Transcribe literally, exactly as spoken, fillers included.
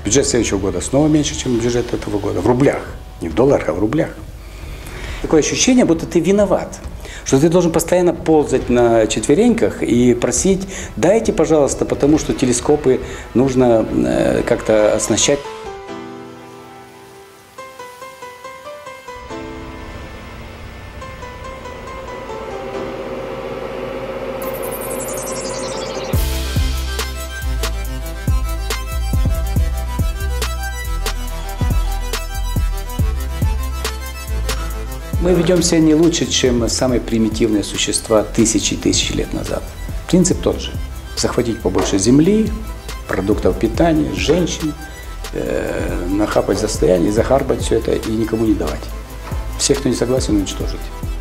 Бюджет следующего года снова меньше, чем бюджет этого года. В рублях. Не в долларах, а в рублях. Такое ощущение, будто ты виноват. Что ты должен постоянно ползать на четвереньках и просить, дайте, пожалуйста, потому что телескопы нужно э, как-то оснащать. Мы ведем себя не лучше, чем самые примитивные существа тысячи и тысячи лет назад. Принцип тот же. Захватить побольше земли, продуктов питания, женщин, э, нахапать состояние, захарбать все это и никому не давать. Всех, кто не согласен, уничтожить.